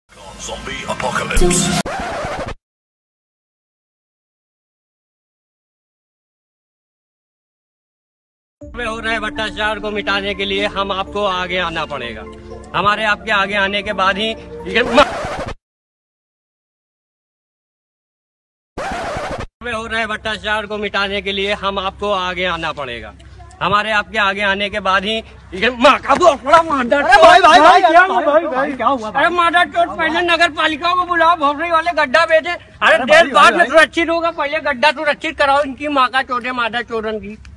Zombie apocalypse. हो रहे भ्रष्टाचार को मिटाने के लिए हम आपको आगे आना पड़ेगा। हमारे आपके आगे आने के बाद ही हो रहे भ्रष्टाचार को मिटाने के लिए हम आपको आगे आना पड़ेगा। हमारे आपके आगे आने के बाद ही क्या हुआ? अरे मादर चोट, पहले नगर पालिका को बुलाओ, भोसड़ी वाले गड्ढा भेजे। अरे देश बाद में सुरक्षित होगा, पहले गड्ढा सुरक्षित कराओ। इनकी माँ का चोट है मादर चोरन की।